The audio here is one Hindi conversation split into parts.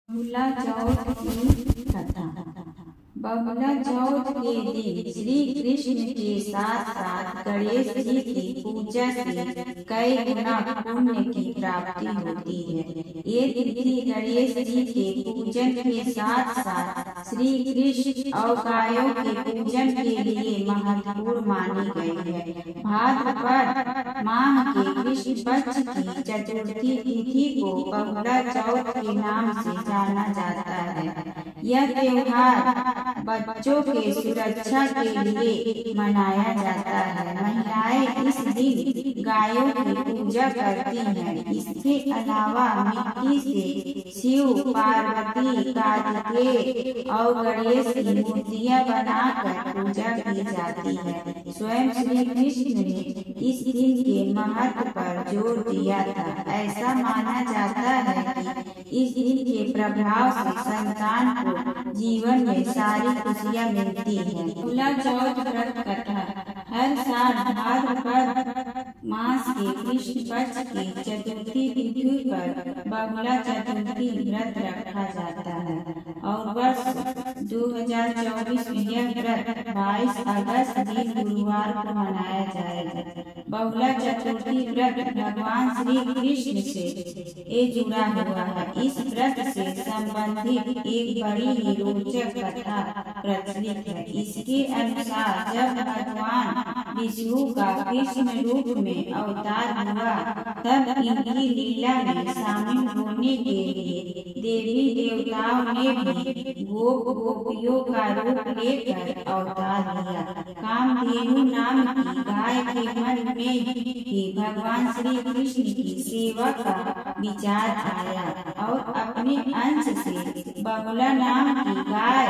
बगुला चौथ की कथा। बगुला चौथ के दिन श्री कृष्ण के साथ साथ गणेश जी की पूजा से कई गुना पुण्य की प्राप्ति होती है। ये तिथि गणेश जी के पूजन के साथ साथ श्री कृष्ण और गायों के पूजन के लिए महत्वपूर्ण मानी गई है। भाद्रपद माह के कृष्ण पक्ष की चतुर्थी तिथि को बगुला चौथ के नाम से जाना जाता है। यह त्योहार बच्चों के सुरक्षा के लिए मनाया जाता है। महिलाएं इस दिन गायों की पूजा करती हैं। इसके अलावा मिट्टी से शिव, पार्वती, कार्तिकेय और गणेश की मूर्तियां बनाकर पूजा की जाती है। स्वयं श्री कृष्ण ने इस दिन के महत्व पर जोर दिया था। ऐसा माना जाता है कि इस दिन के प्रभाव से संतान को जीवन में सारी खुशियाँ मिलती हैं। बगुला चौथ व्रत कथा। हर साल भाद्रपद मास के कृष्ण पक्ष की चतुर्थी तिथि पर बगुला चतुर्थी व्रत रखा जाता है और वर्ष 2024 में यह व्रत 22 अगस्त दिन गुरुवार को मनाया जाएगा। बगुला चतुर्थी व्रत भगवान श्री कृष्ण से जुड़ा हुआ है। इस व्रत से संबंधित एक बड़ी ही रोचक कथा प्रचलित है। इसके अनुसार जब भगवान विष्णु का कृष्ण रूप में अवतार हुआ तब इनकी लीला में शामिल होने के लिए देवी देवताओं ने भी गोप गोपियों का रूप लेकर अवतार लिया। कामधेनु नाम की गाय के मन में भी भगवान श्री कृष्ण की सेवा का विचार आया और अपने अंश से बगुला नाम की गाय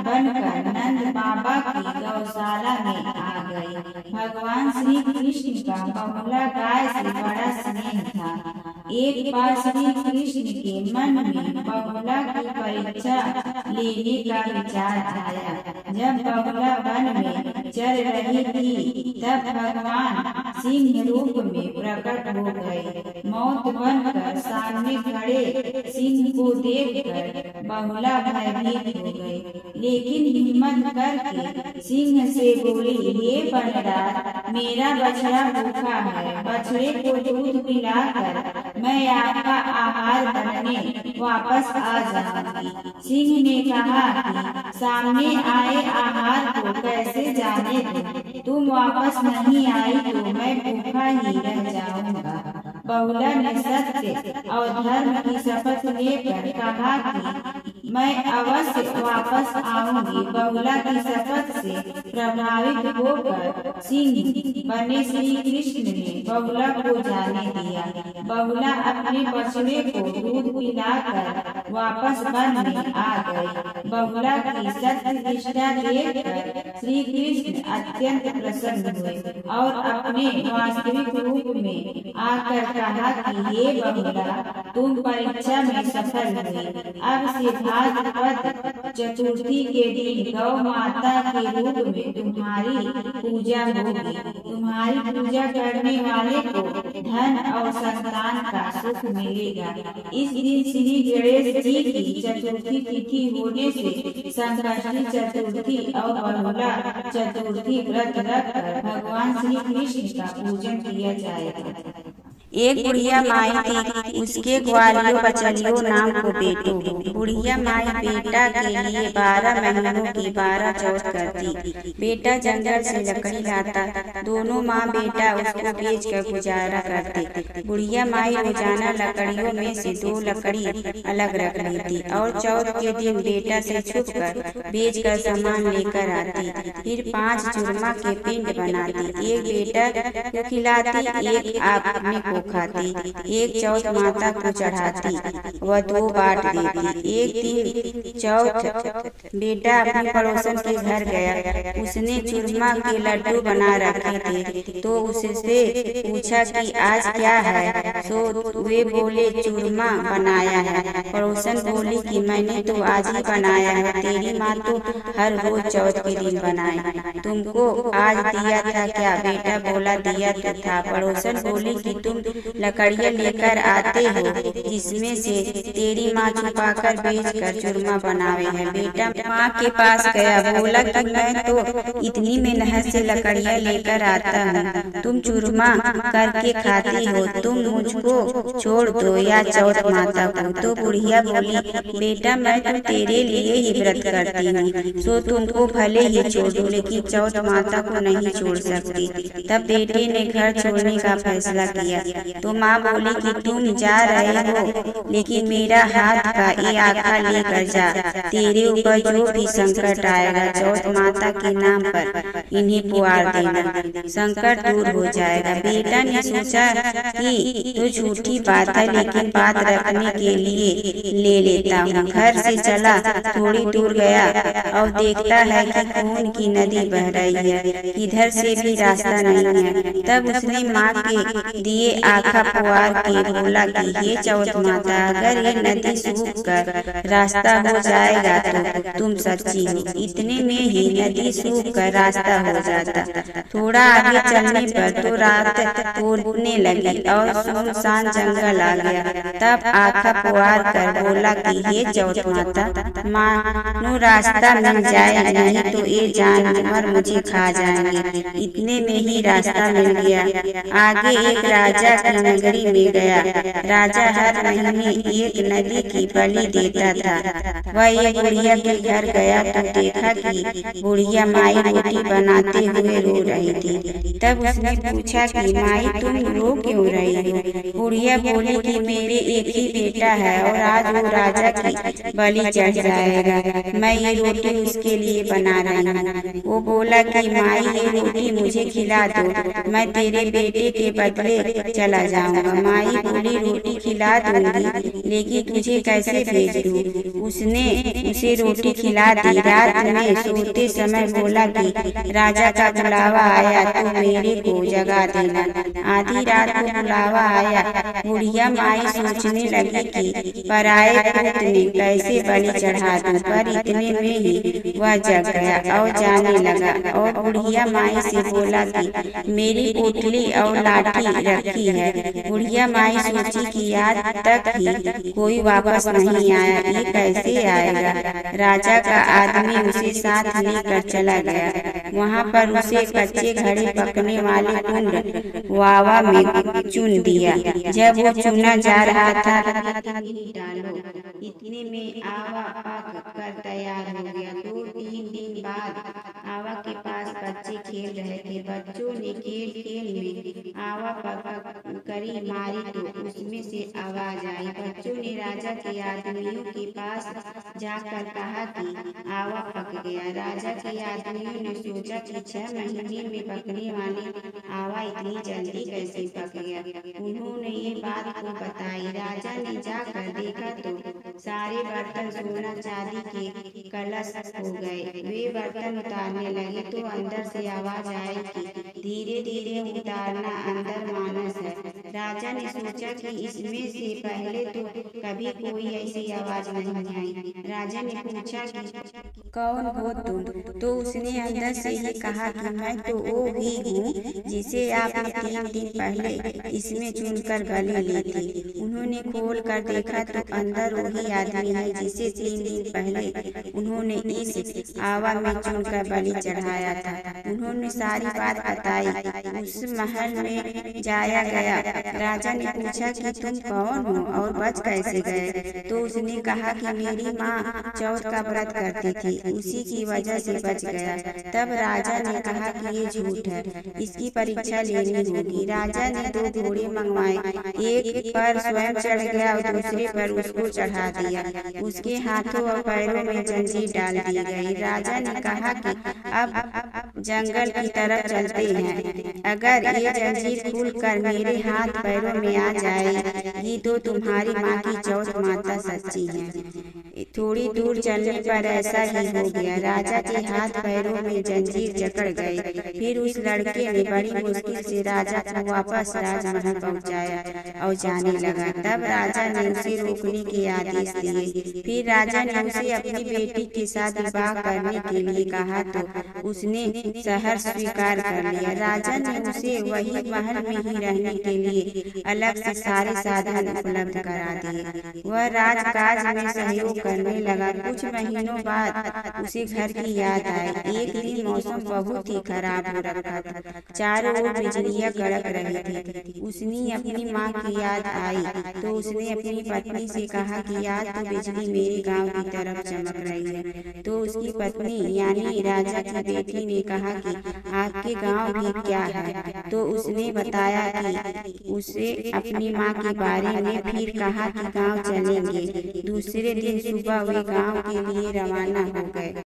बनकर नंद बाबा की गौशाला में आ गई। भगवान श्री कृष्ण का बगुला गाय से बड़ा स्नेह था। एक बार श्री कृष्ण के मन में बगुला की परीक्षा लेने का विचार आया। जब बगुला वन में चल रही थी तब भगवान सिंह रूप में प्रकट हो गए। मौत बनकर सामने खड़े सिंह को देखकर बगुला भयभीत हो गए, लेकिन हिम्मत करके सिंह से बोली, हे बनराज, मेरा बछड़ा भूखा है। बछड़े को दूध पिलाकर मैं आपका आहार बनने वापस आ जाऊंगी। सिंह ने कहा कि सामने आए आहार को कैसे जाने दूं? तुम वापस नहीं आई तो मैं भूखा ही रह जाऊंगा। बगुला ने सत्य और धर्म की शपथ लेकर कहा कि मैं अवश्य वापस आऊंगी। बगुला की शपथ से प्रभावित होकर सिंह बने श्री कृष्ण ने बगुला को जाने दिया। बगुला अपने बछड़े को दूध पिलाकर वापस वन में आ गई। बगुला की सत्य निष्ठा देखकर श्री कृष्ण अत्यंत प्रसन्न हुए और अपने वास्तविक रूप में आकर कहा कि हे बगुला, तुम परीक्षा में सफल हुए। अब से भाद्रपद चतुर्थी के दिन गौ माता के रूप में तुम्हारी पूजा होगी। तुम्हारी पूजा करने वाले को धन और संतान का सुख मिलेगा। इस दिन श्री गणेश जी की चतुर्थी तिथि होने से संकष्टी चतुर्थी और बगुला चतुर्थी व्रत रखकर भगवान श्री कृष्ण का पूजन किया जाएगा। एक बुढ़िया माई थी, उसके ग्वालियों बछड़ियों नाम को बेटो। बुढ़िया माई बेटा के लिए 12 महीनों की 12 चौथ करती। बेटा जंगल से लकड़ी लाता, दोनों माँ बेटा उसको बेच कर गुजारा करते। बुढ़िया माई रोजाना लकड़ियों में से 2 लकड़ी अलग रख लेती और चौथ के दिन बेटा से छुप कर बेच कर सामान लेकर आती। फिर 5 चूरमा के पिंड बनाती, एक बेटा को खिलाती, एक अपने को खाती, एक चौथ माता को चढ़ाती, वह 2 बांट देती। एक दिन चौथ बेटा अपने पड़ोसन के घर गया। उसने चूरमा के लड्डू बना रखे थे तो उससे पूछा कि आज क्या है। सो वे बोले चूरमा बनाया है। पड़ोसन बोली कि मैंने तो आज ही बनाया है, तेरी माँ तो हर रोज चौथ के दिन बनाए। तुमको आज दिया था क्या? बेटा बोला दिया तो था। पड़ोसन बोली कि तुम लकड़ियाँ लेकर आते हो जिसमें से तेरी माँ छुपाकर बेचकर चूरमा बनावे है। बेटा माँ के पास गया, बोला कि मैं तो इतनी मेहनत से लकड़ियाँ लेकर आता हूँ, तुम चूरमा करके खाती हो, तुम मुझको छोड़ दो या चौथ माता को। तो बुढ़िया बोली, बेटा मैं तो तेरे लिए ही व्रत करती हूँ, सो तुमको भले ही छोड़ दूं, लेकिन चौथ माता को नहीं छोड़ सकती। तब बेटे ने घर छोड़ने का फैसला किया। तो माँ बोली कि तुम जा रहे हो, लेकिन मेरा हाथ का ये आखा लेकर जा, तेरे ऊपर जो भी संकट आएगा चौथ माता के नाम पर इन्हें पुआर देना, संकट दूर हो जाएगा। बेटा ने सोचा कि तो झूठी बात है, लेकिन बात रखने के लिए ले लेता हूँ। घर से चला, थोड़ी दूर गया और देखता है कि खून की नदी बह रही है, इधर से भी रास्ता नहीं है। तब उसने माँ के दिए आखा पुआर के बोला कि हे चौथ माता, अगर ये नदी सूख कर रास्ता हो जाएगा तो तुम सच्ची हो। इतने में ही नदी सूख कर रास्ता हो जाता। थोड़ा आगे चलने पर तो रात होने लगी और सुनसान जंगल आ गया। तब आखा पुआर कर बोला कि हे चौथ माता, मानो रास्ता मिल जाए, नहीं तो ये जानवर मुझे खा जाएंगे। इतने में ही रास्ता मिल गया। आगे एक राजा की नगरी में गया। राजा हर महीने एक नदी की बलि देता था। वह एक बुढ़िया के घर गया तो देखा कि बुढ़िया माई रोटी बनाते हुए रो रही थी। तब उसने पूछा कि माई तुम रो क्यों रही हो? बुढ़िया बोली कि मेरे एक ही बेटा है और आज वो राजा की बलि चढ़ जाएगा, मैं ये रोटी उसके लिए बना रही हूँ। वो बोला कि माई ये रोटी मुझे खिला दो, मैं तेरे बेटे के बदले चला जाऊंगा। माई बोली रोटी खिला दूंगी, लेकिन तुझे कैसे भेज दूँ? उसने उसे रोटी खिला दी। रात में सोते समय बोला कि राजा का बुलावा आया तो मेरे को जगा देना। आधी रात को बुलावा आया। बुढ़िया माई सोचने लगी कि पराए पुत्र ने कैसे बलि चढ़ा दूं, पर इतने में ही वह जग गया और जाने लगा और बुढ़िया माई से बोला कि मेरी पोटली और लाठी रखी है। बुढ़िया माई सोची कि आज तक ही कोई वापस नहीं आया, ये कैसे आएगा? राजा का आदमी उसे साथ लेकर चला गया। वहाँ पर उसे कच्चे घड़े पकने वाले कुंड वावा में चुन दिया। जब वो चुना जा रहा था, डालो, इतने में आवा पक कर तैयार हो गया। 2-3 दिन बाद आवा के पास बच्चे खेल रहे थे। बच्चों ने खेल खेल में आवा पक करी मारी तो उसमें से आवाज आई। बच्चों ने राजा के आदमियों के पास जाकर कहा कि आवा पक गया। राजा के आदमियों ने सोचा कि 6 महीने में पकने वाली आवा इतनी जल्दी कैसे पक गया। उन्होंने ये बात को बताई। राजा ने जाकर देखा तो सारे बर्तन सोना चांदी के कलश हो गए। वे बर्तन उतारने लगे तो अंदर से आवाज आई कि धीरे धीरे उतारना, अंदर मानस है। राजा ने सोचा कि इसमें से पहले तो कभी कोई ऐसी आवाज नहीं आई। राजा ने पूछा कि कौन हो तुम? तो उसने अंदर से ही कहा कि मैं तो वो भी हूँ जिसे आपने 3 दिन पहले इसमें चुनकर बलि ली थी। उन्होंने खोल कर देखा तो अंदर वही आदमी है जिसे 3 दिन पहले उन्होंने इस आवा में चुनकर बलि चढ़ाया था। उन्होंने सारी बात बताई। उस महल में जाया गया। राजा ने पूछा कि तुम कौन हो और बच कैसे गए? तो उसने कहा कि मेरी माँ चौथ का व्रत करती थी, उसी की वजह से बच गया। तब राजा ने कहा कि ये झूठ है, इसकी परीक्षा लेनी होगी। राजा ने 2 घोड़े मंगवाए, एक पर स्वयं चढ़ गया और दूसरे पर उसको चढ़ा दिया। उसके हाथों और पैरों में जंजीर डाल दी गई। राजा ने कहा कि अब जंगल की तरफ चलते हैं। अगर ये जंजीर खुलकर मेरे हाथ पैरों में आ जाएगी तो तुम्हारी माँ की चौथ माता सच्ची है। थोड़ी दूर चलने पर ऐसा ही हो गया। राजा के हाथ पैरों में जंजीर जकड़ गए। फिर उस लड़के ने बड़ी मुश्किल से राजा को वापस राजमहल पहुंचाया और जाने लगा। तब राजा ने उसे रोकने के आदेश दिए। फिर राजा ने उसे अपनी बेटी के साथ विवाह करने के लिए कहा तो उसने सहर्ष स्वीकार कर लिया। राजा ने उसे वही महल में ही रहने के लिए अलग से सारे साधन उपलब्ध करा दिए। वह राजकाज में सहयोग करने लगा। कुछ महीनों बाद उसे घर की याद आई। एक दिन मौसम बहुत ही खराब हो रखा था। चारों ओर बिजलियां कड़क रही थी। उसने अपनी माँ की याद आई तो उसने अपनी पत्नी से कहा कि आज तो बिजली मेरे गांव की तरफ चमक रही है। तो उसकी पत्नी यानी राजा की बेटी ने कहा कि आपके गांव भी क्या है। तो उसने बताया कि उसे अपनी माँ के बारे में। फिर कहा कि गांव चलेंगे। दूसरे दिन सुबह वे गांव के लिए रवाना हो गए।